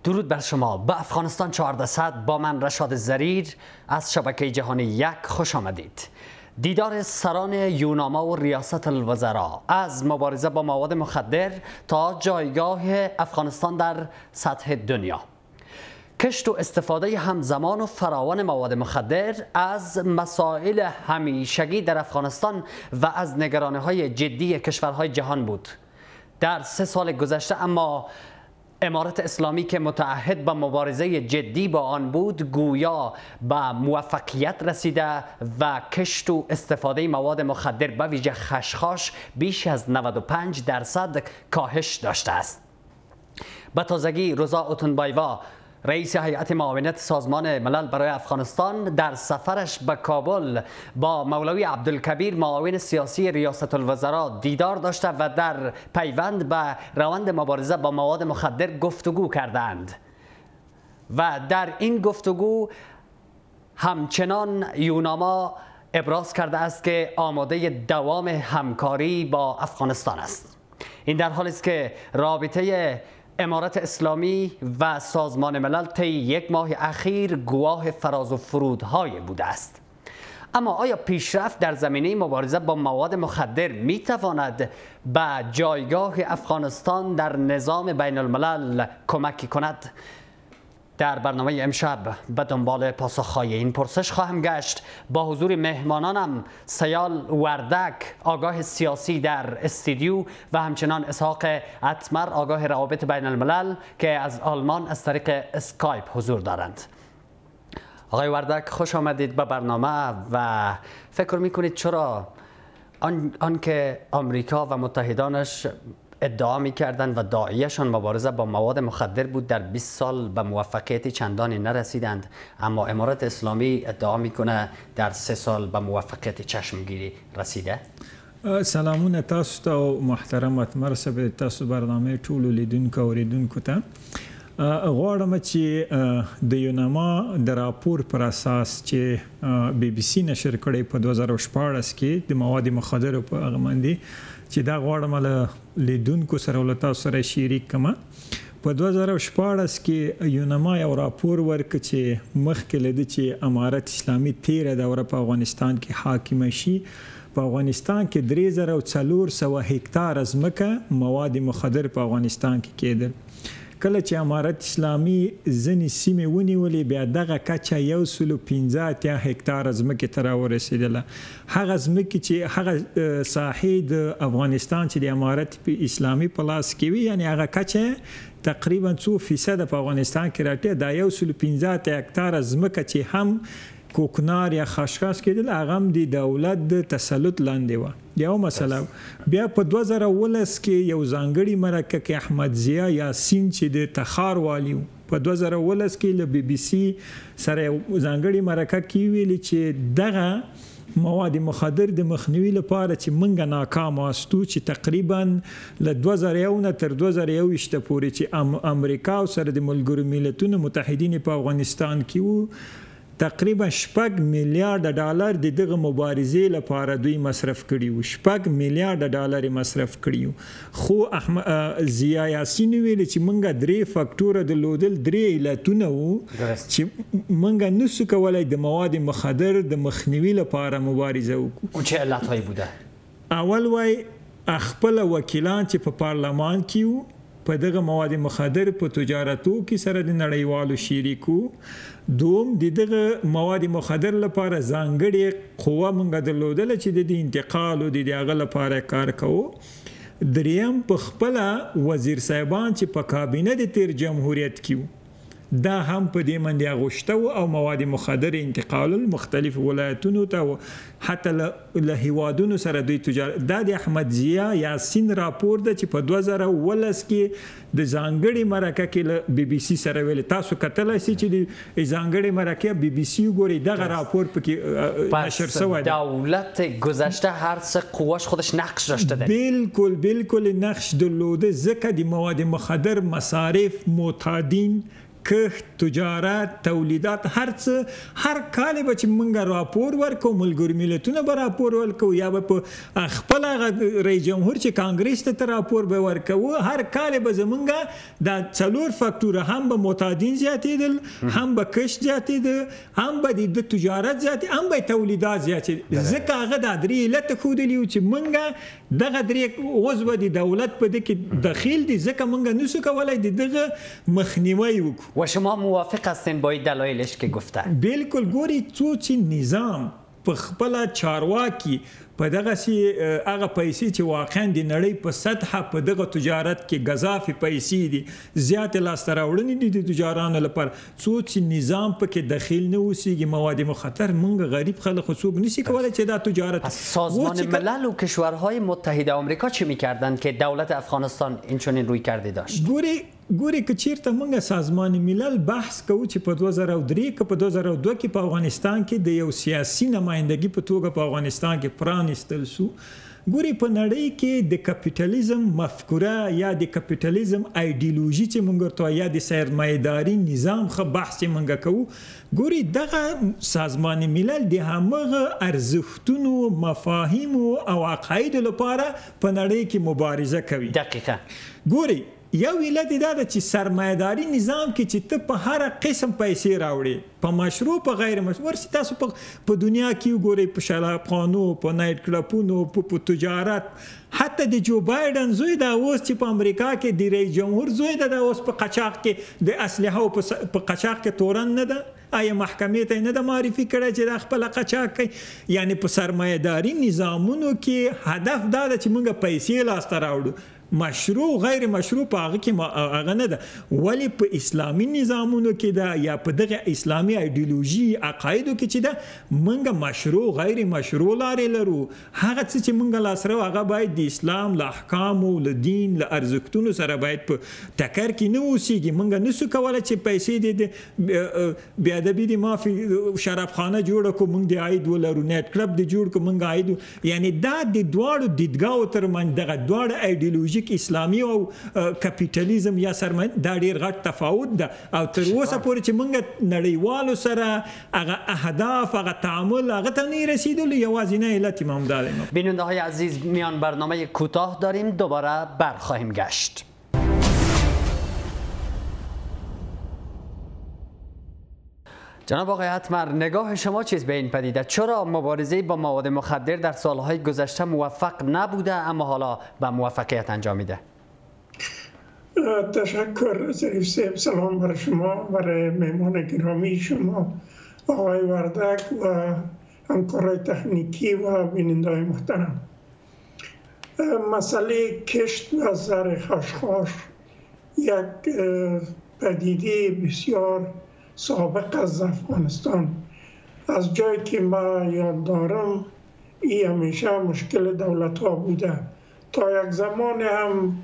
درود بر شما. به افغانستان 1400 با من رشاد زریر از شبکه جهانی یک خوش آمدید. دیدار سران یوناما و ریاست الوزراء از مبارزه با مواد مخدر تا جایگاه افغانستان در سطح دنیا. کشت و استفاده همزمان و فراوان مواد مخدر از مسائل همیشگی در افغانستان و از نگرانی‌های جدی کشورهای جهان بود. در 3 سال گذشته اما امارت اسلامی که متعهد به مبارزه جدی با آن بود گویا به موفقیت رسیده و کشت و استفاده مواد مخدر به ویژه خشخاش بیش از 95% کاهش داشته است. به تازگی رضا اوتونبایوا رئیس هیئت معاونت سازمان ملل برای افغانستان در سفرش به کابل با مولوی عبدالکبیر معاون سیاسی ریاست الوزراء دیدار داشته و در پیوند به روند مبارزه با مواد مخدر گفتگو کردند و در این گفتگو همچنان یوناما ابراز کرده است که آماده دوام همکاری با افغانستان است. این در حالی است که رابطه امارت اسلامی و سازمان ملل طی 1 ماه اخیر گواه فراز و فرودهای بوده است. اما آیا پیشرفت در زمینه مبارزه با مواد مخدر می تواند به جایگاه افغانستان در نظام بین الملل کمک کند؟ در برنامه امشب به دنبال پاسخهای این پرسش خواهم گشت با حضور مهمانانم سیال وردک آگاه سیاسی در استودیو و همچنان اسحاق اتمر آگاه روابط بین الملل که از آلمان از طریق اسکایپ حضور دارند. آقای وردک خوش آمدید به برنامه و فکر میکنید چرا آنکه آمریکا و متحدانش ادعا می‌کردند و داعیه‌شان مبارزه با مواد مخدر بود در 20 سال به موفقیت چندانی نرسیدند، اما امارت اسلامی ادعا میکنه در 3 سال به موفقیت چشمگیری رسیده؟ سلامونه تاسو ته او محترم اتمر صاحب، تاسو برنامه ټولو لیدونکو او اوریدونکو ته غواړم چې د یوناما د راپور پر اساس چې بی بی سی نشر کړی په 2014 کې د مواد مخدر په اړه باندې چې دا غواړم له لیدونکو سره ولته سره شریک کما. په 2014 کې یوناما یو راپور ورکړ چې مخکې لدی چې امارت اسلامي 13 دوره په افغانستان کې حاکم شي. په افغانستان کې 3400 هکتار ځمکه مواد مخدر په افغانستان کې کېدل. کله چې امارت اسلامي ځینې سیمې ونیولې بیا دغه کچه 115 هکتار ځمکې ته راورسېدله. هغه ځمکې چې هغه ساحې د افغانستان چې د امارت اسلامي په لاس کې وي، یعنې هغه کچه تقریبا 2% په افغانستان کې راټې دا 115 هکتار ځمکه چې هم کوکنار یا خشخاش کېدل هغه هم د دولت د تسلط لاندې وه. یو مسله بیا په 2019 کې یو ځانګړي مرکه کې احمد ضیا یاسین چې د تخار والی و په 2019 کې له بی بی سی سره یو ځانګړي مرکه کې ویلي چې دغه مواد مخدر د مخنیوي لپاره چې موږ ناکام واستو چې تقریبا له 2001 نه تر 2021 پورې چې امریکا سره د ملګرو ملتونو متحدین په افغانستان کې وو تقریبا 6 میلیارډ ډالر د دغه مبارزې لپاره دوی مصرف کړي وو. 6 میلیارډ ډالر مصرف کړي وو. خو احمد ضیا یاسین ویل چې موږ 3 فاکټور درلودل، 3 علتونه وو چې موږ نسو کولای د مواد مخدر د مخنیوي لپاره مبارزه وکړو. اون چه علتهایی بوده؟ اول وای خپل وکیلان چې په پارلمان کې وو په دغه مواد مخدر په تجارتو کې سره د نړیوالو شریکو. دوم د دغه مواد مخدر لپاره ځانګړې قوه موږ درلودله چې د انتقال او د هغه لپاره کار کوو. دریم په خپله وزیر صاحبان چې په کابینه د تیر جمهوریت کې وو دا هم په دې باندې اغوشته او مواد مخدر انتقال مختلف ولایتونو ته حتی له هیوادونو سره دوی تجارت. دا د احمد ضیا یاسین راپور ده چې په 2019 کې د ځانګړي مرکه کې له بی بی سی سره ویل. تاسو کتلای شئ چې د ځانګړي مرکه بی بی سی ګوري دغه راپور پکې نشر شوی دی. دولت گذشته هر سه قواش خودش نقش داشته ده. بالکل نقش درلوده، ځکه د مواد مخدر مصارف معتادین کښت، تجارت، تولیدات، هر کال به چې موږ راپور ورکو، ملګري ملتونه به راپور ورکو یا به په خپل رئیس جمهور چې کانګریس ته راپور به ورکو، هر کال به زمونږ دا 4 فاکتوره هم به معتادین زیاتېدل، هم به کښت زیاتېده، هم به د تجارت زیاتېده، هم به تولیدات زیاتېدل. ځکه هغه دا 3 علت ښودلي چې موږ دغه 3 اوس به د دولت په دې کې دخیل دي، ځکه موږ نشو کولی د دغه مخنیوی وکړو. و شما موافق هستین با این دلایلش که گفته؟ بالکل. ګوري څو چې نظام په خپل چارواکي په دغه هغه پیسې چې واقعا د نړۍ په سطحه په دغه تجارت کې گزافي پیسې دي، زیات لاسته راوړنې دي د تجارانو لپاره، څو چې نظام پکې دخیل نه اوسېږي، مواد مخدر، موږ غریب خلک خو څوک نشي کولی چې دا تجارت. سازمان ملل و کشورهای متحده آمریکا چی میکردند که دولت افغانستان این چنین روی کرده داشت؟ ګوري که چیرته موږ سازمان ملل بحث کوو چې په 2003 که په 2002 کې په افغانستان کې د یو سیاسي نمایندګي په توګه په افغانستان کې پرانستل شو، ګوري په نړۍ کې د کپیټالیزم مفکوره یا د کپیټالیزم ایډیولوژي چې موږ ته یا د سرمایه‌داري نظام خو بحث چې موږ کوو، ګوري دغه سازمان ملل د همغه ارزښتونو، مفاهیمو او عقایدو لپاره په نړۍ کې مبارزه کوي. دقیقاً. ګوري یو علت دا ده چې سرمایه‌داري نظام کې چې ته په هر قسم پیسې راوړې، په مشروع په غیر مشروع، ورسې تاسو په دنیا کې وګورئ، په شرابخانو، په نایټ کلبونو، په تجارت، حتی د جو بایدن زوی دا اوس چې په امریکا کې د رئیس جمهور زوی دا اوس په قاچاق کې د اسلحه او په قاچاق کې تورن نه ده، آیا محکمې ته نه ده معرفي کړی چې دا خپل قاچاق کوي؟ یعنی په سرمایه‌داري نظامونو کې هدف دا ده چې موږ پیسې لاسته راوړو، مشروع غیر مشروع په هغه کې هغه نه ده. ولی په اسلامي نظامونو کې ده یا په دغه اسلامي ایډیولوژي عقایدو کې چې ده موږ مشروع غیر مشروع لارې لرو. هغه څه چې موږ لاسره هغه باید د اسلام له احکامو، له دین، له ارزښتونو سره باید په ټکر کې نه اوسېږي. موږ نشو کولی چې پیسې د بې ادبي د مافي شرابخانه جوړه کړو، موږ د عاید ولرو، نیټ کلب د جوړ کړو، موږ عاید. یعنی دا د دواړو دیدګاو ترمنځ دغه دواړه ایډیولوژي اسلامي او کپیټالیزم یا سرمایه دا ډیر غټ تفاوت ده، او تر اوسه پورې چې موږ نړیوالو سره هغه اهداف، هغه تعامل هغه ته نه رسیدلو، یوازینی علت هم دا دی. بیننده های عزیز، میان برنامه کوتاه داریم، دوباره برخواهیم گشت. جناب آقای حتمر، نگاه شما چیز به این پدیده؟ چرا مبارزه با مواد مخدر در سالهای گذشته موفق نبوده اما حالا به موفقیت انجامیده؟ تشکر ظریف صاحب. سلام بر شما، برای مهمان گرامی شما آقای وردک و همکارای تکنیکی و بیننده‌های محترم. مسئله کشت و زر خشخاش یک پدیده بسیار سابق از افغانستان، از جایی که ما یاد دارم این همیشه مشکل دولت ها بوده. تا یک زمان هم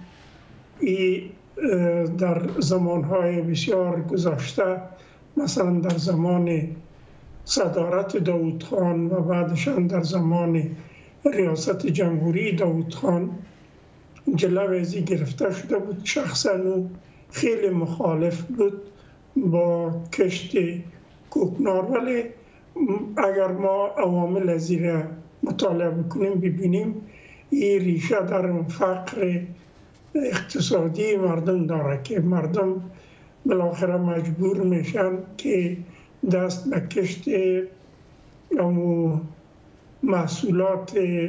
در زمان های بسیار گذشته، مثلا در زمان صدارت داود خان و بعدشان در زمان ریاست جمهوری داود خان جلوه ازی گرفته شده بود. شخصا خیلی مخالف بود با کشت کوکنار، ولی اگر ما عوامل زیر مطالعه بکنیم ببینیم این ریشه در فقر اقتصادی مردم داره که مردم بالاخره مجبور میشن که دست به کشت محصولات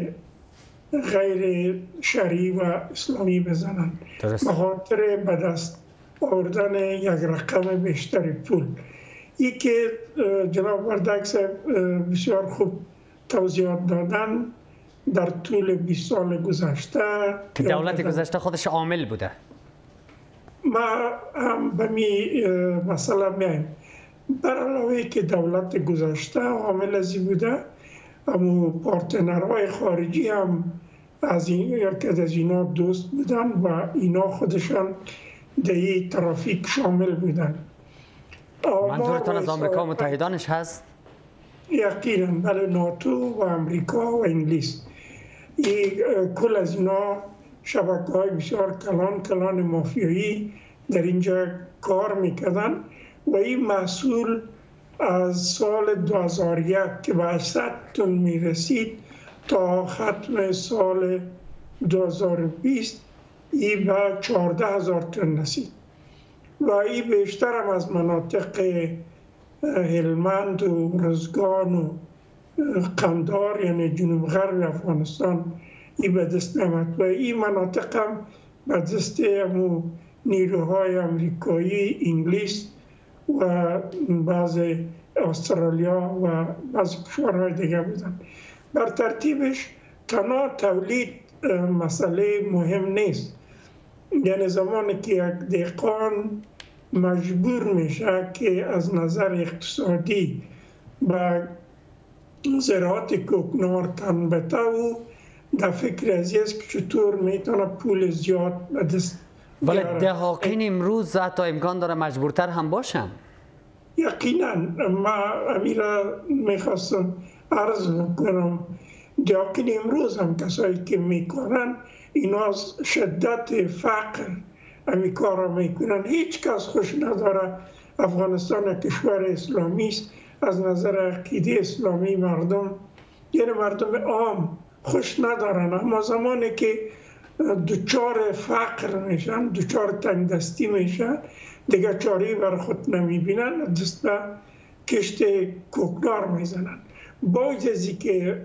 غیر شرعی و اسلامی بزنن به خاطر به دست آوردن یک رقم بیشتری پول. این که جناب وردک صاحب بسیار خوب توضیحات دادن در طول 20 سال گذشته که دولت گذشته خودش عامل بوده. ما هم به می مسئله میایم. بر علاوه که دولت گذشته عامل ازی بوده، اما پارتنرهای خارجی هم از اینا دوست بودن و اینا خودشان در این ترافیک شامل بودن. منظورتان از آمریکا و متحدانش هست؟ یقینا بله، ناتو و امریکا و انگلیس. کل از اینا شبکه‌های بسیار کلان مافیایی در اینجا کار میکردن و این محصول از سال 2001 که به 800 تن می رسید تا ختم سال 2020 این به 14,000 تن رسید و این بیشتر هم از مناطق هلمند و رزگان و قندهار یعنی جنوب غرب افغانستان این به دست نمید و این مناطق هم به دست نیروهای امریکایی، انگلیس و بعض استرالیا و بعض کشورهای دیگه بودن. بر ترتیبش تنها تولید مسئله مهم نیست، یعنی زمانی که یک دهقان مجبور میشه که از نظر اقتصادی به زراعت کوکنار تن بده و در فکر از است که چطور میتونه پول زیاد به دست ولی دهقان امروز حتی امکان داره مجبورتر هم باشن. یقینا ما امیره میخواستم عرض کنم دهقان امروز هم کسایی که میکنن اینا از شدت فقر امی کار را میکنن. هیچ کس خوش نداره افغانستان کشور اسلامی است، از نظر عقیده اسلامی مردم یعنی مردم عام خوش ندارن، اما زمانی که دچار فقر میشن، دچار تنگ دستی میشن، دیگه چاری بر خود نمیبینن، دست به کشت کوکنار میزنن. باید ازی که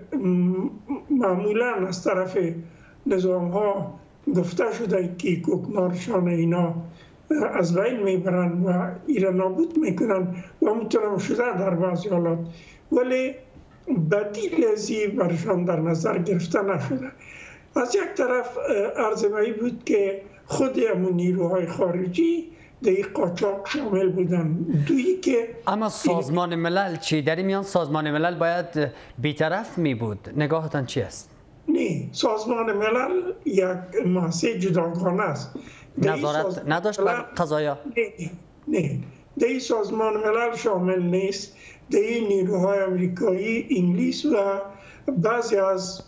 معمولا از طرف نظام ها گفته شده که کوکنارشان اینا از بین میبرن و ایران نابود میکنن و همونطور شده در بعضی حالات، ولی بدیل ازی برشان در نظر گرفته نشده. از یک طرف ارزمایی بود که خود همون نیروهای خارجی در این قاچاق شامل بودن. دویی که اما سازمان ملل چی؟ در این میان سازمان ملل باید بیطرف می بود. نگاهتان چی است؟ نه، سازمان ملل یک مؤسسه جداگانه است. نظارت نداشت بر قضایا؟ نه، در این سازمان ملل شامل نیست. در این نیروهای امریکایی، انگلیس و بعضی از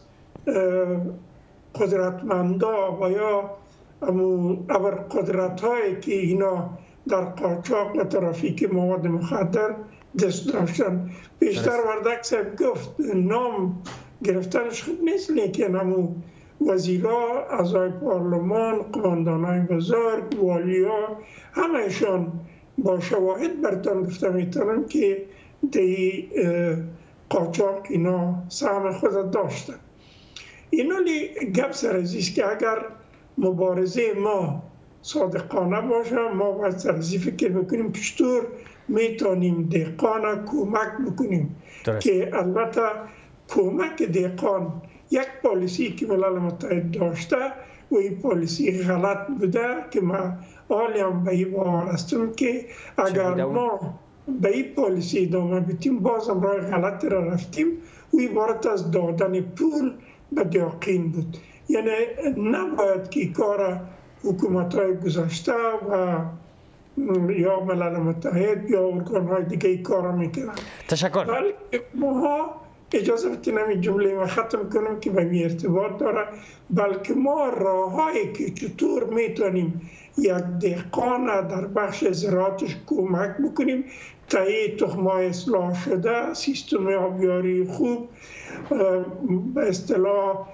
قدرتمندا و یا ابرقدرت هایی که اینا در قاچاق و ترافیک مواد مخدر دست داشتن. بیشتر وردک صاحب گفت نام گرفتنش خوب نیست، لیکن همو وزیرا، اعضای پارلمان، قماندانای بزرگ، والیا، همهشان با شواهد برتان گفته میتونم که دی قاچاق اینا سهم خود داشتن. اینا گپ سر ازیست که اگر مبارزه ما صادقانه باشه، ما باید سرزی فکر بکنیم که چطور میتونیم دهقان کمک بکنیم. که البته کمک دهقان یک پالیسی که ملل متحد داشته و این پالیسی غلط بوده که ما حالیم به این باور هستم که اگر ما به این پالیسی ادامه بدیم بازم راه غلط را رفتیم و عبارت از دادن پول به دهقان بود. یعنی نباید که کار حکومت‌های گذشته و یا ملل متحد یا ارگان‌های دیگه این کار میکنن. تشکر. ولی ما اجازه بتونم این جمله ما ختم کنم که به می ارتباط داره، بلکه ما راه‌هایی که چطور میتونیم یک دهقان در بخش زراعتش کمک بکنیم تا این تخم‌های اصلاح شده، سیستم آبیاری خوب، به اصطلاح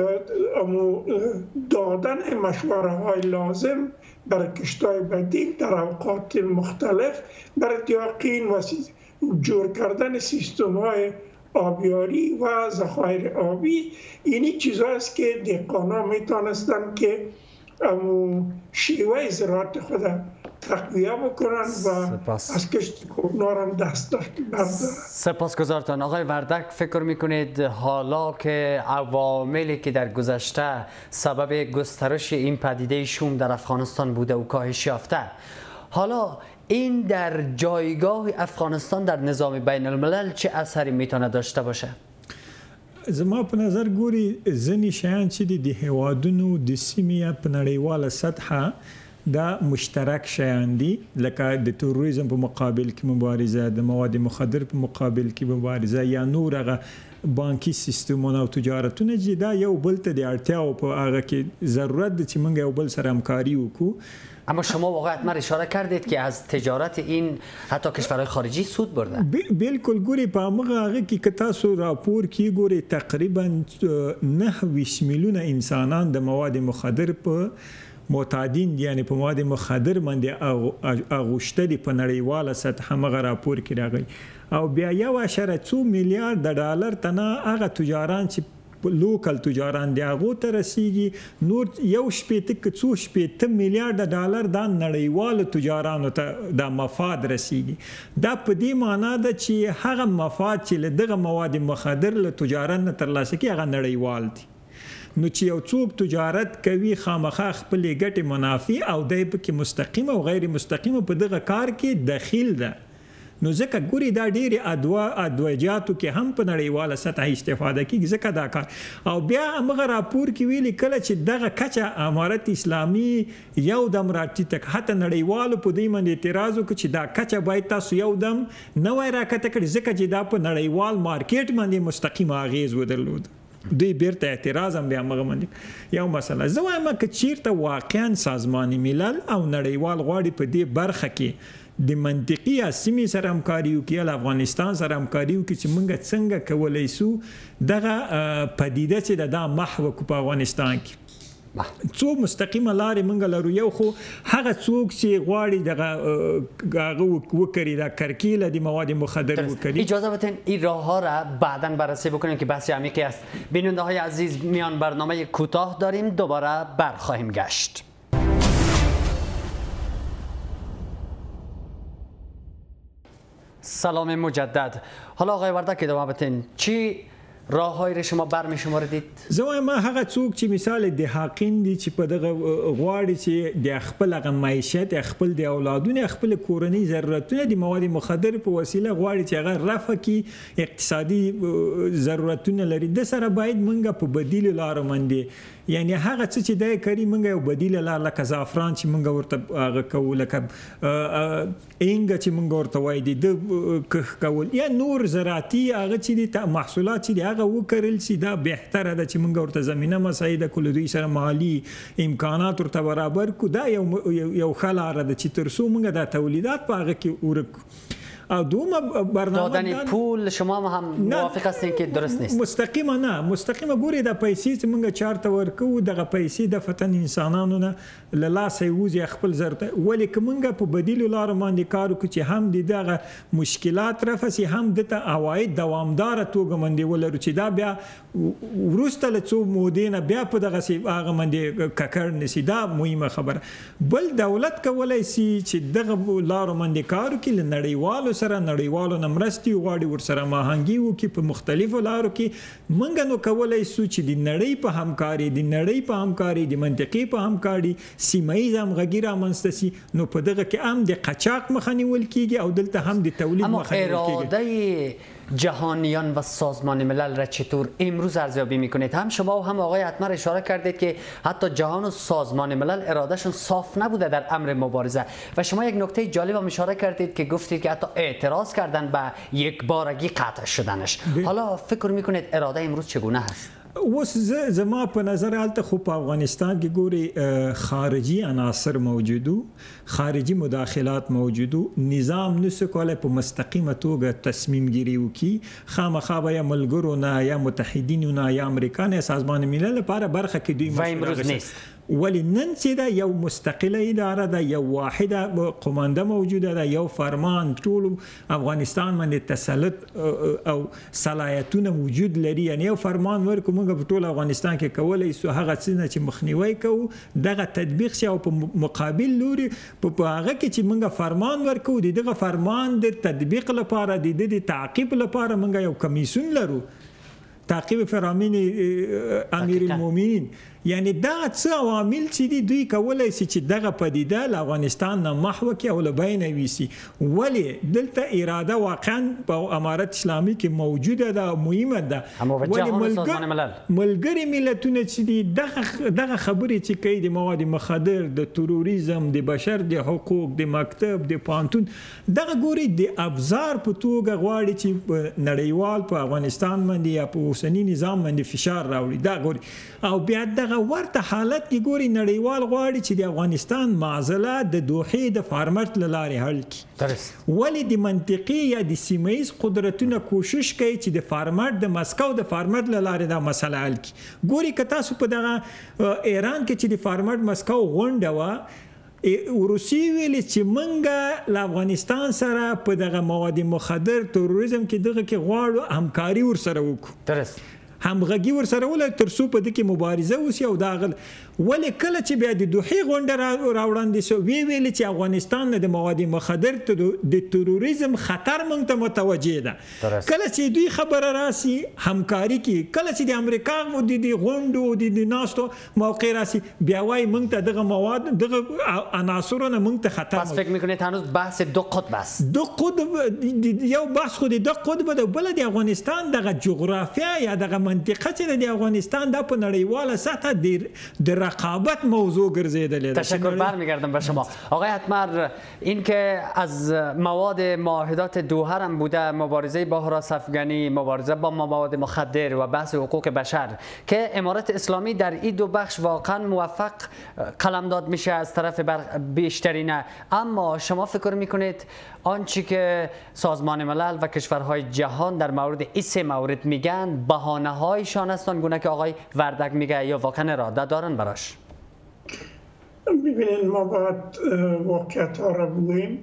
دادن مشوره های لازم برای کشتای بدیل در اوقات مختلف برای دهقان و جور کردن سیستم های آبیاری و ذخایر آبی، اینی چیزهاست که دهقانا میتونستن که شیوه زراعت خود تقویه بکنن و از کشت کوکنار هم دست بردارن. سپاسگزارتان آقای وردک. فکر میکنید حالا که عواملی که در گذشته سبب گسترش این پدیده شوم در افغانستان بوده و کاهش یافته، حالا این در جایگاه افغانستان در نظام بین الملل چه اثری میتونه داشته باشه؟ زما په نظر ګوري ځینې شیان چې د هیوادونو د سیمې په نړیواله سطحه دا مشترک شیان دي، لکه د تروریزم په مقابل کې مبارزه، د مواد مخدر په مقابل کې مبارزه، یا نور هغه بانکي سیستمونه او تجارتونه چې دا یو بل ته د اړتیاو په هغه کې ضرورت ده چې موږ یو بل سره همکاري وکړو. اما شما واقعا حتما اشاره کردید که از تجارت این حتی کشورهای خارجی سود بردن. بالکل ګوري په هغه کې که تاسو راپور کې ګوري تقریبا 9 میلیونه انسانان د مواد مخدر په معتادین یعنی په مواد مخدر باندې اغوشتلي په نړیواله سطح هغه راپور کې راغی او بیا 1.2 میلیارد ډالر تنه هغه تجاران چې لوکل تجاران دی هغه ته رسیږي نور 1.8 میلیارد ډالر د نړیوالو تجارانو ته د مفاد رسیږي. دا په دې معنی ده چې هغه مفاد چې دغه مواد مخدر له تجاران ترلاسه کوي هغه نړیوال دي. نو چې یو څوک تجارت کوي خامخا خپل ګټې منافع او دای په کې مستقیم او غیر مستقیم په دغه کار کې دخیل ده. نو ځکه ګوري دا ډېرې ادویجاتو کې هم په نړیواله سطح استفاده کیږي ځکه دا کار او بیا همغه راپور کې ویلي کله چې دغه کچه امارت اسلامي یو دم راټیټه حتی نړیوالو په دې باندې اعتراض وکړي چې دا کچه باید تاسو یو دم نه وای راکته کړي ځکه چې دا په نړیوال مارکیټ باندې مستقیم اغیز ودرلود. دوی بیرته اعتراض هم بیا هغه باندې یو مسله زه وایم که چیرته واقعا سازمان ملل او نړیوال غواړي په دې برخه کې د منطقي سیمې سره همکاري وکړي له افغانستان سره همکاري وکړي چې موږ څنګه کولی شو دغه پدیده چې د محو کو په افغانستان کې څو مستقیمه لارې موږ لرو. یو خو هغه څوک چې غواړي دغه وکړي د کرکیله د مواد مخدر وکړي. اجازه بدین این راه ها را بعداً بررسی بکنیم که بحث عمیقی است. بیننده های عزیز میان برنامه کوتاه داریم دوباره برخواهیم گشت. سلام مجدد. حالا آقای وردک ادامه بدین چی راههایی را شما برمی شماردید؟ زه وایم هغه څوک چې مثال د حاقین دي چې په دغه غواړي چې د خپل هغه معیشت خپل د اولادونو خپل کورنۍ ضرورتونه د مواد مخدر په وسیله غواړي چې هغه رفع کړي اقتصادي ضرورتونه لري د سره باید موږ په بدیل لارو باندې یعنی هغه څه چې دای کوي موږ یو بدیل لار لکه زعفران چې موږ ورته هغه کوو لکه اینګ چې موږ ورته وایي د کول یا نور زراعتي هغه چې د محصولات چې هغه وکړل شي دا بهتره ده چې موږ ورته زمينه مساعده کول دوی سره مالی امکانات ورته برابر کو دا یو خلاره ده چې ترسو موږ د تولیدات په هغه کې ورک او دوم برنامه دادن پول شما هم موافق هستین که درست نیست؟ مستقیما نه مستقیما ګوري د پیسې چې موږ چارته ورکو دغه پیسې د فتن انسانانو نه له لاسه وځي خپل ضرورت ولې که موږ په بدیل لار باندې کار وکړو چې هم دغه مشکلات رفسي هم د عواید دوامدار توګه باندې ولرو چې دا بیا ورسته له څو مودې نه بیا په دغه هغه باندې ککړ نشي. دا مهمه خبره. بل دولت کولای شي چې دغه لار باندې کار وکړي له نړیوالو سره نړیوالو نمرستي غواړي ورسره ماهنګي وکړي په مختلفو لارو کې موږ نو کولای شو چې د نړۍ په همکاري د نړۍ په همکاري د منطقې په همکاري سیمه ییز همغږي رامنځته شي نو په دغه کې هم د قاچاق مخه نیول کیږي او دلته هم د تولید مخه نیول کیږي. اراده جهانیان و سازمان ملل را چطور امروز ارزیابی میکنید؟ هم شما و هم آقای اتمر اشاره کردید که حتی جهان و سازمان ملل ارادهشون صاف نبوده در امر مبارزه و شما یک نکته جالب هم اشاره کردید که گفتید که حتی اعتراض کردن به یک بارگی قطع شدنش. حالا فکر میکنید اراده امروز چگونه هست؟ اوس زما په نظر حالت خو په افغانستان کې ګوري خارجي عناصر موجودو خارجي مداخلات موجودو نظام نسو کولای په مستقیمه توګه تصمیم ګیری وکي خامخا یا ملګرو نه یا متحدینو نه یا امریکا نه سازمان ملل لپاره برخه کې دوی امروز نیست ولی نن چې دا یو مستقله اداره ده یو واحده قومنده موجوده ده یو فرمان ټول افغانستان باندې تسلط او صلاحیتونه موجود لري یعنی یو فرمان ورکو موږ په ټول افغانستان کې کولای سو هغه څه چې مخنیوي کوو دغه تطبیق شي او په مقابل لوري په هغه کې چې موږ فرمان ورکو دغه فرمان د تطبیق لپاره د تعقیب لپاره موږ یو کمیسیون لرو تعقیب فرامین امیر المؤمنین یعنی دا څه عوامل چې دوی کولای شي چې دغه پدیده له افغانستان نه محو کړي او له بینه ویسي. ولې دلته اراده واقعا په امارت اسلامي کې موجوده ده، مهمه ده. ولې ملګري ملتونه چې دغه خبرې چې کوي د مواد مخدر، د تروریزم، د بشر د حقوق، د مکتب، د پانتون، دغه ګوري د ابزار په توګه غواړي چې نړیوال په افغانستان باندې یا په اوسنی نظام باندې فشار راوړي. دا ګوري او بیا دغه ورته حالت کې ګوري نړیوال غواړي چې د افغانستان معضله د دوحې د فارمټ له لارې حل کړي. ولې د منطقي یا د سیمهیز قدرتونه کوشش کوي چې د فارمټ د مسکو د فارمټ له لارې دا مسله حل کړي. ګوري که تاسو په دغه ایران کې چې د فارمټ مسکو غونډه وه، روسي ویلي چې موږ له افغانستان سره په دغه مواد مخدر تروریزم کې دغه کې غواړو همکاري ورسره وکړو، همغږي ورسره ولرو تر څو په دې کې مبارزه وشي. او دا ولې کله چې بیا د دوحې غونډه راوړاندې شو ویلي چې افغانستان د مواد مخدر د تروریزم خطر موږ ته متوجه ده. کله چې دوی خبره راسي همکاري کوي، کله چې د امریکا د غونډو د ناستو موقع راسي بیا وایي موږ ته دغه مواد دغه عناصرونه موږ ته خطر. پس فکر میکنید هنوز بحث دو قطب است؟ دو قطب، یو بحث خو د دو قطب ده، بل د افغانستان دغه جغرافیا یا دغه منطقه چې د افغانستان د په نړیواله سطح د رقابت موضوع ګرځیدلې ده. تشکر، برمیگردم به شما آقای اتمر. این که از مواد معاهدات دوحه هم بوده، مبارزه با هراس افغانی، مبارزه با مواد مخدر و بحث حقوق بشر، که امارت اسلامی در این دو بخش واقعا موفق قلمداد میشه از طرف بیشترینه. اما شما فکر میکنید آنچه که سازمان ملل و کشورهای جهان در مورد این سه مورد میگن بهانه هایشان هستند گونه که آقای وردک میگه، یا واقعا اراده دارن براش؟ ببینید، ما باید واقعیت ها را بگوییم.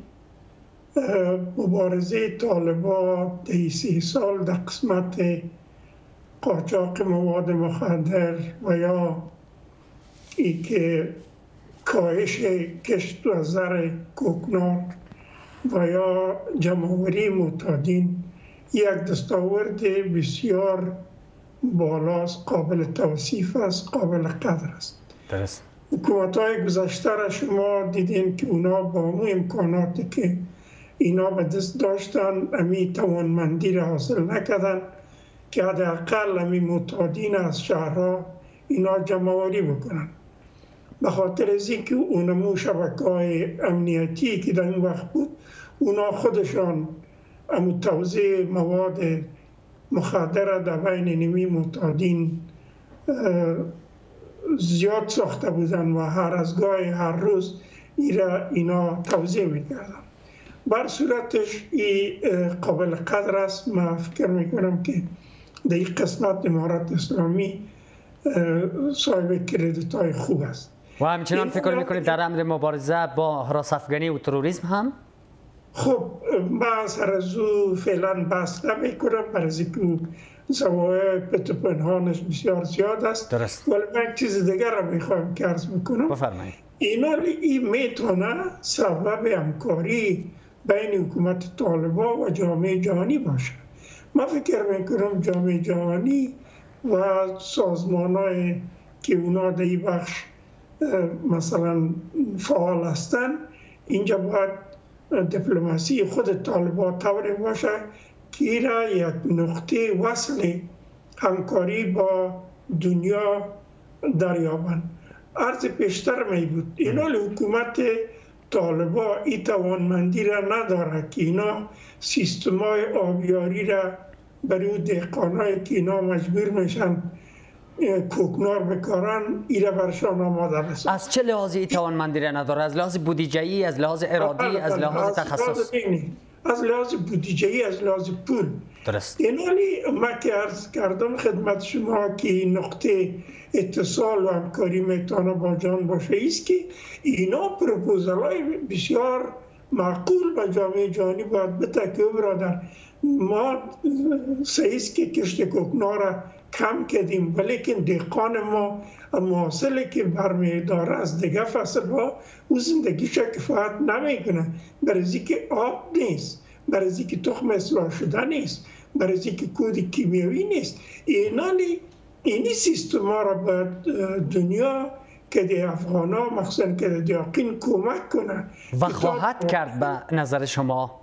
مبارزه طالبان در 30 سال در قسمت قاچاق مواد مخدر و یا ای که کاهش کشت و زر کوکنار و یا جمع‌آوری معتادین یک دستاورد بسیار بالاست، قابل توصیف است، قابل قدر است. درست. حکومت‌های گذشته را شما دیدین که اونا با اون امکاناتی که اینا به دست داشتن امی توانمندی را حاصل نکردن که حداقل امی معتادین از شهرها اینا جمع‌آوری بکنن. به خاطر از اینکه اونمو شبکه‌های امنیتی که در اون وقت بود اونا خودشان امو توزیع مواد مخدر در بین نیمی معتادین زیاد ساخته بودن و هر از گاهی هر روز اینا توزیع میکردن. بر صورتش این قابل قدر است. من فکر میکنم که در این قسمت امارت اسلامی صاحب کردیت های خوب است. و همچنان فکر میکنید در امر مبارزه با هراس افغانی و تروریسم هم؟ خب من سر از او فعلا بحث نمیکنم، برای اینکه زوایای پنهانش بسیار زیاد است. درست. ولی من چیز دیگر را میخوایم که عرض میکنم. بفرمایید. این میتونه سبب همکاری بین حکومت طالبان و جامعه جهانی باشه. من فکر میکنم جامعه جهانی و سازمان‌های که اونا در این بخش مثلا فعال هستن، اینجا باید دیپلماسی خود طالبان طوری باشه که ایرا یک نقطه وصل همکاری با دنیا دریابند. عرض پیشتر می بود اینا حکومت طالبان این توانمندی را نداره که اینا سیستمای آبیاری را برای دهقانایی که اینا مجبور میشن کوکنار بکارن ایره برشان آماده بسن. از چه لحاظی این توانمندی را نداره؟ از لحاظ بودجه‌ای، از لحاظ ارادی، از لحاظ تخصص؟ از لحاظ بودجه‌ای، از لحاظ پول. درست. اینالی ما که عرض کردم خدمت شما که نقطه اتصال و همکاری میتونه با جان باشه است که اینا پروپوزالای بسیار معقول به جامعه جهانی باید بتکه برادر. ما سعیست که کشت کوکنار را کم کردیم، ولیکن دهقان ما محاصله که برمیداره از دیگه فصل ها او زندگیش کفایت نمیکنه، برای اینکه آب نیست، برای اینکه تخم اصلاح شده نیست، برای اینکه کود کیمیایی نیست. اینالی اینی سیستم ها را به دنیا که دی افغان ها مخصوصا که دی یقین کمک کنه و خواهد کرد به نظر شما؟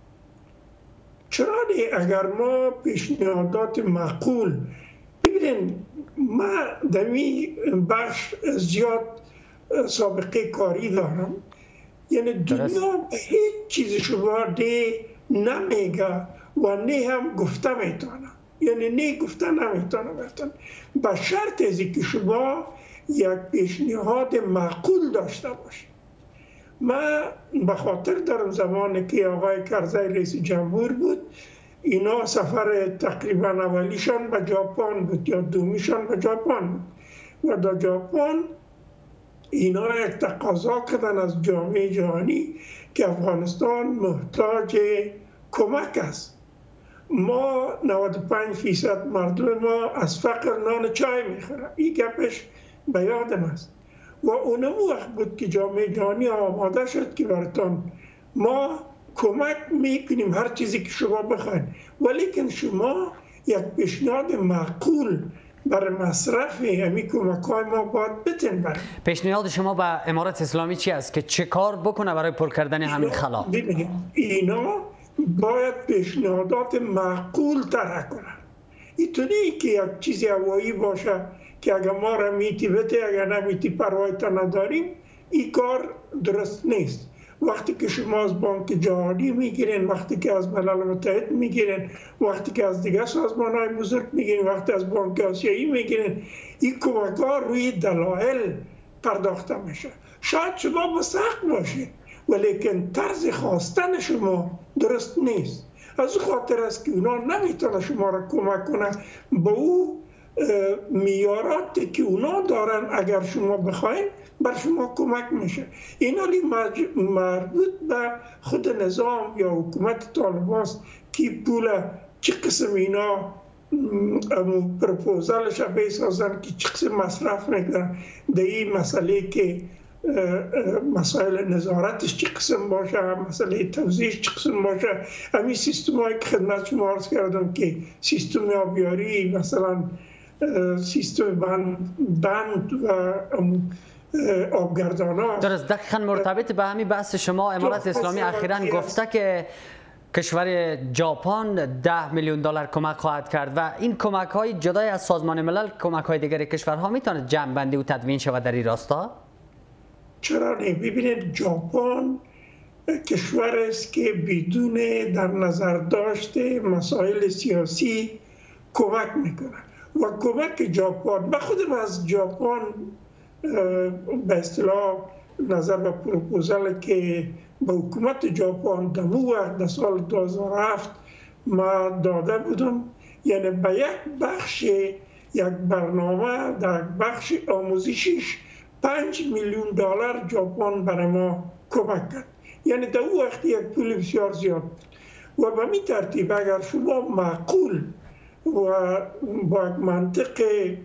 چرا نه؟ اگر ما پیشنهادات معقول ببینید، ما دمی بخش زیاد سابقه کاری دارم، یعنی دنیا به هیچ چیز شما دی نمیگه و نه هم گفته میتونه، یعنی نه گفته نمیتونه برتن، به شرط ازی که شما یک پیشنهاد معقول داشته باشید. من به خاطر دارم زمانی که آقای کرزی رئیس جمهور بود، اینا سفر تقریبا اولیشان به ژاپن بود یا دومیشان به ژاپن بود و در ژاپن اینا یک تقاضا کردن از جامعه جهانی که افغانستان محتاج کمک است. ما 95% مردم ما از فقر نان چای میخورن، این گپش به یادم است و اونم وقت بود که جامعه جهانی آماده شد که براتون ما کمک میکنیم هر چیزی که شما بخواید، ولیکن شما یک پیشنهاد معقول برای مصرف همین کمک های ما باید بتین برای. پیشنهاد شما به امارت اسلامی چی است که چه کار بکنه برای پر کردن همین خلا؟ ببینید، اینا باید پیشنهادات معقول طرح کنن. اینطوری که یک چیزی هوایی باشه که اگر ما را میتی بده، اگر نمیتی پروایت نداریم، این کار درست نیست. وقتی که شما از بانک جهانی میگیرین، وقتی که از ملل متحد میگیرین، وقتی که از دیگه سازمان های بزرگ میگیرین، وقتی از بانک آسیایی میگیرین، این کمک ها روی دلایل پرداخته میشه. شاید شما بسخت باشید ولیکن طرز خواستن شما درست نیست. از خاطر است که اونا نمیتونه شما را کمک کنه به او میاراتی که اونا دارن. اگر شما بخواین بر شما کمک میشه. این حالی مربوط به خود نظام یا حکومت طالبان است که پول چه قسم اینا پروپوزالش بسازن که چه قسم مصرف میکنن. در این مسئله که مسائل نظارتش چه قسم باشه، مسئله توزیعش چه قسم باشه، همین سیستم هایی که خدمت شما عرض کردم که سیستم آبیاری، مثلا سیستم بند و آبگردانا. درست، دقیقاً مرتبط به همین بحث شما امارت اسلامی اخیراً گفته که کشور ژاپن 10 میلیون دلار کمک خواهد کرد و این کمک های جدای از سازمان ملل، کمک های دیگر کشورها میتونه جمع بندی و تدوین شود در این راستا؟ چرا نه؟ ببینید، ژاپن کشور است که بدون در نظر داشته مسائل سیاسی کمک میکنه و کمک ژاپن، به خودم از ژاپن به اصطلاح نظر به پروپوزال که به حکومت ژاپن دمو وقت در سال 2007 ما داده بودم، یعنی به یک بخش یک برنامه در بخش آموزشیش 5 میلیون دلار ژاپن برای ما کمک کرد. یعنی در اون وقت یک پول بسیار زیاد بود و به این ترتیب اگر شما معقول و با منطق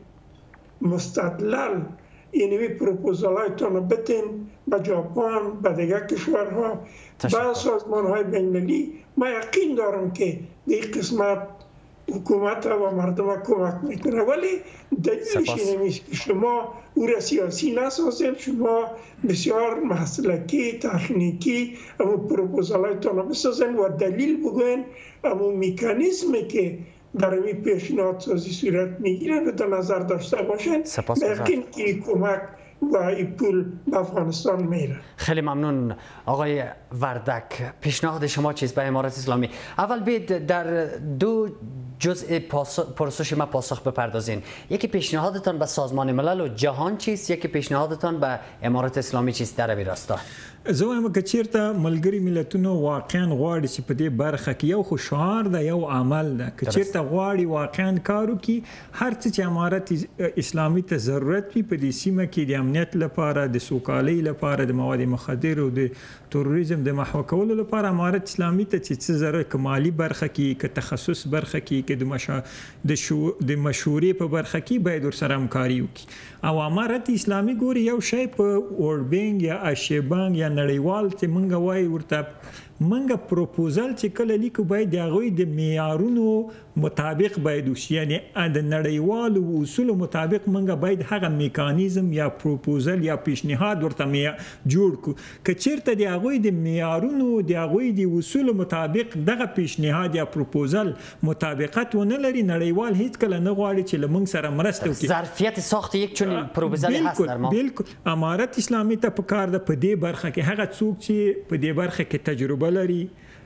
مستدلل اینوی پروپوزال هایتان رو بتین به ژاپن، به دیگر کشورها، به سازمان های بین‌المللی، ما یقین دارم که در قسمت حکومت و مردم کمک میکنه. ولی دلیلش این نیست که شما او را سیاسی نسازید، شما بسیار مسلکی تکنیکی اما پروپوزال هایتان رو بسازین و دلیل بگوین، اما میکانیزمی که در این پیشنهاد سازی صورت میگیره رو در نظر داشته باشین. یقین که کمک و این پول به افغانستان میره. خیلی ممنون آقای وردک. پیشنهاد شما چیست به امارت اسلامی؟ اول بید در دو جزء پرسش ما پاسخ بپردازین. یکی پیشنهادتان به سازمان ملل و جهان چیست، یکی پیشنهادتان به امارت اسلامی چیست در این راستا؟ زه وایم که چیرته ملګري ملتونو واقعا غواړي چې په دې برخه کې یو خو شعار ده یو عمل ده، که چیرته غواړي واقعا کار وکړي، هر څه چې امارت اسلامي ته ضرورت وي په دې سیمه کې د امنیت لپاره، د سوکالۍ لپاره، د مواد مخدر او د تروریزم د محو کولو لپاره امارت اسلامي ته چې څه ضرورت، که مالي برخه کې، که تخصص برخه کې، که د مشورې په برخه کې باید ورسره همکاري وکړي. او امارت اسلامي ګوري یو شی په ورلډ بانک یا اشیا بانک یا نړیوال چې مونږ وایي ورته منګه پروپوزل چې کله لیکو باید د هغوی د معیارونو مطابق باید وشي، یعنی د نړیوالو اصولو مطابق منګه باید هغه میکانیزم یا پروپوزل یا پیشنهاد ورته جوړ کړو. که چیرته د هغوی د معیارونو د هغوی د اصولو مطابق دغه پیشنهاد یا پروپوزل مطابقت ونه لري، نړیوال هیڅکله نه غواړي چې له موږ سره مرسته وکړي. ظرفیت ساخت یک چنین پروپوزل هست در ما. بالکل امارت اسلامي ته پکار ده په دې برخه کې هغه څوک چې په دې برخه کې تجربه لري،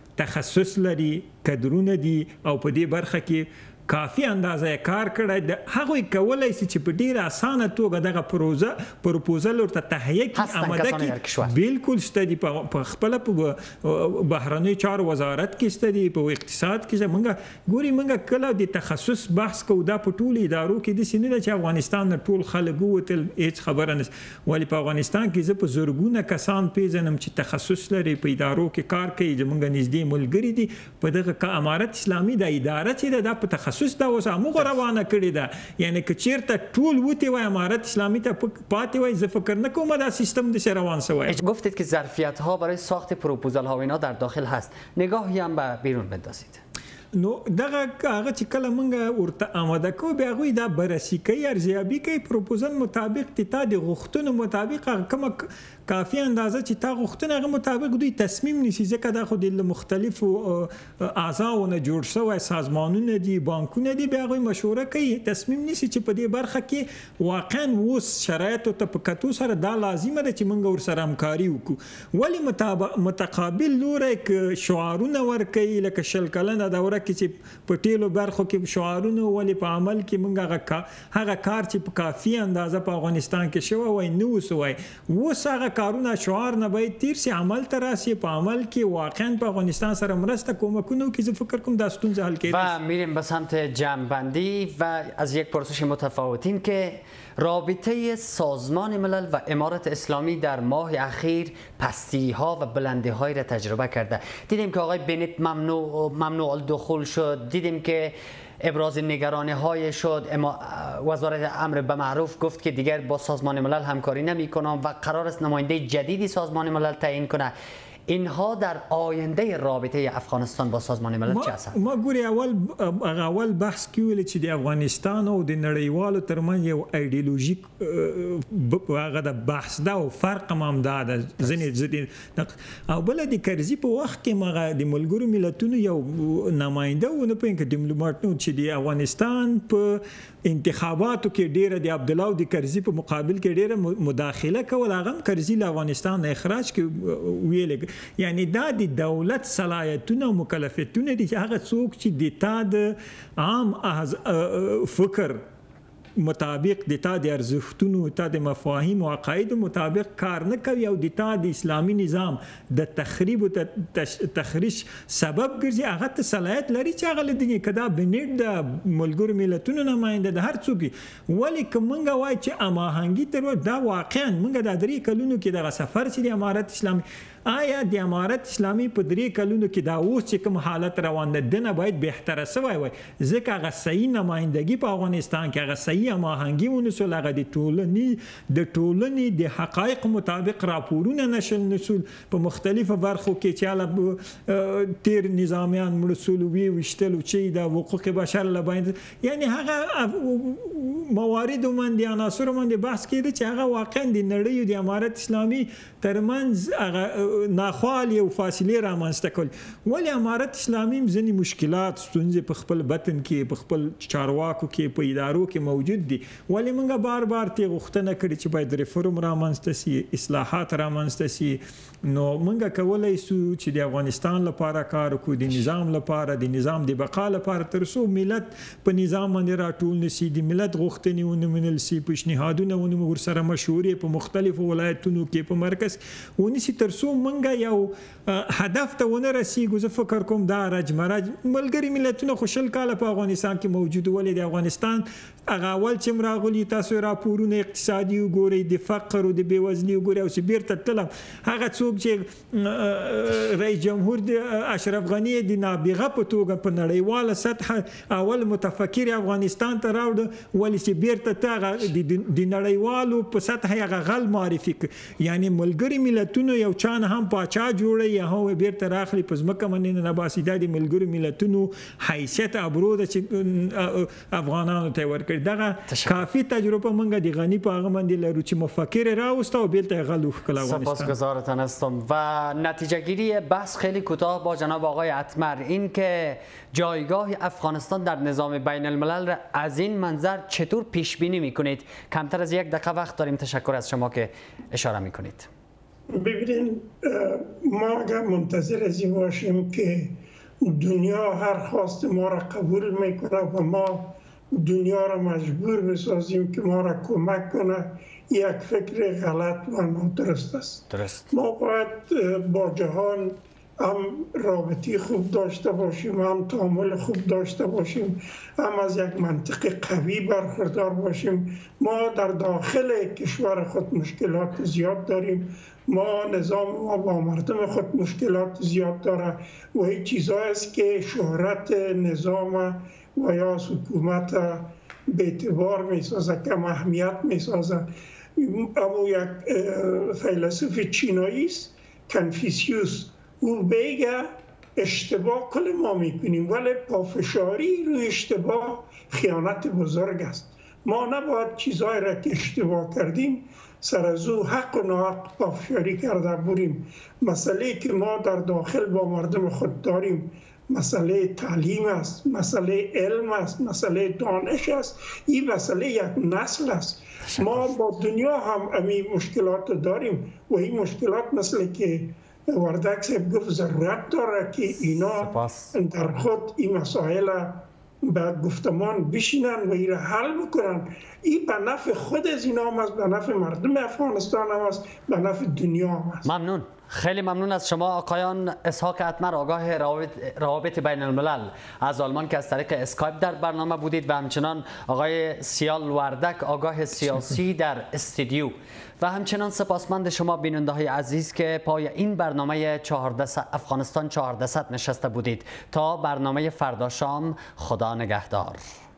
تخصص لري، کدرونه دي او په دې برخه کې کافی اندازه کار کړی، د هغوی کولی شي چې په ډیره اسانه توګه دغه پروپوزل ورته تهیه کړي، آماده کړي. بالکل شته دي، په خپله په بهرنیو چارو وزارت کې شته دي، په اقتصاد کې موږ ګوري. موږ کله د تخصص بحث کوو، دا په ټولو ادارو کې داسې نه ده چې افغانستان نه ټول خلک ووتل هېڅ خبره نه. ولې په افغانستان کې زه په زرګونه کسان پیژنم چې تخصص لري، په ادارو کې کار کوي، زموږ نږدې ملګري دي. په دغه امارت اسلامي د اداره چې ده دا په تخصص دا اوس همغه روانه کړې ده. یعنی که چیرته ټول وتی وای امارت اسلامی ته پاتې وای، زه فکر نکوم دا سیستم دشه روان سوی. گفتید که ظرفیت ها برای ساخت پروپوزال ها و اینا در داخل هست، نگاهی هم به بیرون بندازید. نو دغه هغه چې کله موږ ورته آماده کوو، بیا هغوی دا بررسي کوي، ارزیابي کوي، پروپوزل مطابق د تا د غوښتنو مطابق هغه کومه کافي اندازه چې تا غوښتنه هغه مطابق دوی تصمیم نیسي. ځکه دا خو د مختلفو اعضاو نه جوړ شوی سازمانونه دي، بانکونه دي، بیا هغوی مشوره کوي، تصمیم نیسي چې په دې برخه کې واقعا اوس شرایطو ته په کتو سره دا لازمه ده چې موږ ورسره همکاري وکړو. ولې متقابل لوری که شعارونه ورکوي، لکه شل کلنه دوره کې چې په ټیلو برخو کې شعارونه، ولې په عمل کې موږ هغه کار چې په کافي اندازه په افغانستان کې شوی وای نه وسوی. اوس هغه کارونه شعار نه باید تیر سي، عمل ته راسي، په عمل کې واقعا په افغانستان سره مرسته کومکونه وکړي. زه فکر کوم دا ستونزه حل کیږي. و میریم به سمت جمع‌بندی و از یک پرسش متفاوتین که رابطه سازمان ملل و امارت اسلامی در ماه اخیر پستی ها و بلندی های را تجربه کرده. دیدیم که آقای بنت ممنوع الدخول شد، دیدیم که ابراز نگرانی های شد، وزارت امر به معروف گفت که دیگر با سازمان ملل همکاری نمی کنم و قرار است نماینده جدیدی سازمان ملل تعیین کنه. اینها در آینده رابطه افغانستان با سازمان ملل چه اثر؟ ما ګوري اول بحث کې ویل چې د افغانستان او د نړیوالو ترمنځ یو ایډیولوژیک هغه د بحث دا او فرق هم دا ده. ځینې او بل د کرزي په وخت کې مغه د ملګرو ملتونو یو نماینده ونه پېن کې ډیپلوماټ نو چې د افغانستان په انتخاباتو کې ډیره د عبد الله د کرزي په مقابل کې ډیره مداخله کول، هغه کرزي له افغانستان اخراج کې ویل. یعنی دا د دولت صلاحیتونه او مکلفیتونه دي چې هغه څوک چې د تا د عام فکر مطابق د تا د ارزښتونو، تا د مفاهیم او عقاید مطابق کار نه کوي او د تا د اسلامي نظام د تخریب او تخریش سبب ګرځي، هغه ته صلاحیت لري چې هغه لدی کدا بنټ د ملګرو ملتونو نماینده د هر څوک. ولې که مونږ وای چې اماهنګي تر دا واقعا مونږ د 3 کلونو کې دغه سفر چې د امارت اسلامي، آیا د امارت اسلامي په 3 کلونو کې دا اوس چې کوم حالت روان ده دنه باید بهتره سوی وای، ځکه هغه صحیح نمایندګي په افغانستان کې هغه صحیح اماهنګي ونسول، هغه د ټولنې د حقایق مطابق راپورونه نشول په مختلفو برخو کې چې تیر نظامیان مرسول وی وشتل چې د حقوق بشر لباند، یعنی هغه موارد باندې عناصر باندې بحث کېده چې هغه واقعا د نړۍ د امارت اسلامي ترمنځ هغه ناخوالې او فاصلې رامنځته کول. ولې امارت اسلامي ځینې مشکلات ستونزې په خپل بطن کې، په خپل چارواکو کې، په ادارو کې موجود دي. ولې موږ بار بار ته غوښتنه کړې چې باید ریفورم رامنځته سي، اصلاحات رامنځته سي. نو موږ کولای شو چې د افغانستان لپاره کار وکړو، د نظام لپاره، د نظام د بقا لپاره، تر څو ملت په نظام باندې راټول نشي، د ملت غوښتنې ونه منل سي، پیشنهادونه ونه ورسره مشورې په مختلفو ولایتونو کې په مرکز ونیسي، تر څو منګه یو هدف ته ونه رسیږو. زه فکر کوم دا رجمرج ملګري ملتونه خوشل کاله په افغانستان کې موجود، ولې د افغانستان هغه اول چې راغلی تاسو راپورونه اقتصادي وګورئ د فقر او د بیوزلي وګورئ او چې بیرته تلم هغه څوک چې رئیس جمهور د اشرف غنی د نابغه په توګه په نړیواله سطح اول متفکر افغانستان ته راوړ ولې چې بیرته ته د نړیوالو په سطح هغه غل معرفي یعنی ملګری ملتونو یو چان هم پاچا جوړي یا هو بیرته راخلي په ځمکه باندې نه باسي د ملګری ملتونو حیثیت ابرو د افغانانو ته ورکړي دغه کافي تجربه مونږ د غنی په هغه باندې لرو چې مفکر راوسته او بیرته غلو کلا افغانستان. سپاسگزارتان هستم و نتیجه گیری بحث خیلی کوتاه با جناب آقای اتمر این که جایگاه افغانستان در نظام بین الملل را از این منظر چطور پیش بینی میکنید؟ کمتر از 1 دقیقه وقت داریم. تشکر از شما که اشاره میکنید. ببینید ما اگر منتظر از این باشیم که دنیا هر خواست ما را قبول میکنه و ما دنیا را مجبور بسازیم که ما را کمک کنه یک فکر غلط و نادرست است. ما باید با جهان هم رابطی خوب داشته باشیم، هم تعامل خوب داشته باشیم، هم از یک منطق قوی برخوردار باشیم. ما در داخل کشور خود مشکلات زیاد داریم، نظام ما با مردم خود مشکلات زیاد داره و این چیزایی است که شهرت نظام و یا حکومت به اعتبار میسازه، کم اهمیت میسازه. اما یک فیلسوف چینایی است کنفوسیوس، او بگه اشتباه کل ما میکنیم ولی پافشاری روی اشتباه خیانت بزرگ است. ما نباید چیزایی را که اشتباه کردیم سر از او حق و ناحق پافشاری کرده بریم. مسئله که ما در داخل با مردم خود داریم مسئله تعلیم است، مسئله علم است، مسئله دانش است، این مسئله یک نسل است. ما با دنیا هم امی مشکلات داریم و این مشکلات مثل که وردک صاحب گفت ضرورت داره که اینا در خود این مسائل به گفتمان بشینن و این را حل بکنن. این به نفع خود از اینا هم است، به نفع مردم افغانستان هم است، به نفع دنیا هم است. ممنون، خیلی ممنون از شما آقایان. اسحاق اتمر آگاه روابط بین الملل از آلمان که از طریق اسکایپ در برنامه بودید و همچنان آقای سیال وردک آگاه سیاسی در استودیو و همچنان سپاسمند شما بیننده های عزیز که پای این برنامه افغانستان 1400 نشسته بودید. تا برنامه فردا شام، خدا نگهدار.